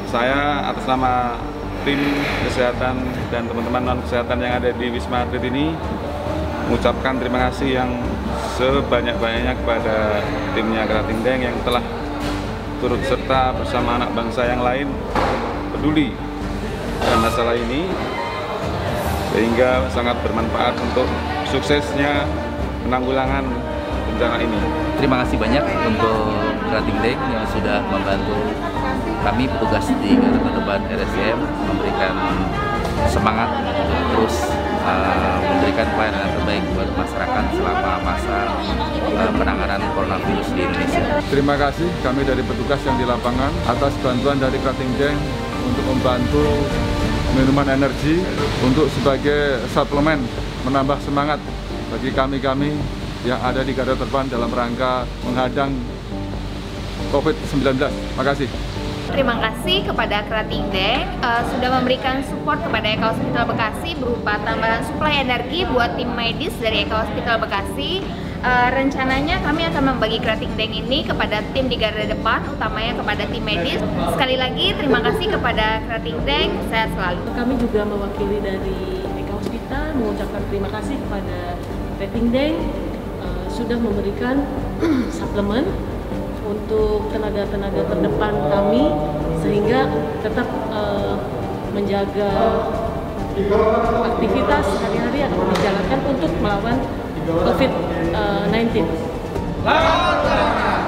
Saya atas nama tim kesehatan dan teman-teman non kesehatan yang ada di Wisma Atlet ini mengucapkan terima kasih yang sebanyak-banyaknya kepada timnya Krating Daeng yang telah turut serta bersama anak bangsa yang lain peduli dalam masalah ini, sehingga sangat bermanfaat untuk suksesnya penanggulangan bencana ini. Terima kasih banyak untuk Krating Daeng yang sudah membantu kami petugas di garda terdepan RSCM memberikan semangat untuk terus memberikan pelayanan terbaik buat masyarakat selama masa penanganan coronavirus di Indonesia. Terima kasih kami dari petugas yang di lapangan atas bantuan dari Krating Daeng untuk membantu minuman energi untuk sebagai suplemen menambah semangat bagi kami-kami yang ada di garda terdepan dalam rangka menghadang COVID-19. Terima kasih. Terima kasih kepada Krating Daeng sudah memberikan support kepada Eka Hospital Bekasi berupa tambahan suplai energi buat tim medis dari Eka Hospital Bekasi. Rencananya kami akan membagi Krating Daeng ini kepada tim di garda depan, utamanya kepada tim medis. Sekali lagi terima kasih kepada Krating Daeng, sehat selalu. Kami juga mewakili dari Eka Hospital mengucapkan terima kasih kepada Krating Daeng sudah memberikan suplemen untuk tenaga-tenaga terdepan kami sehingga tetap menjaga aktivitas sehari-hari yang dijalankan untuk melawan COVID-19.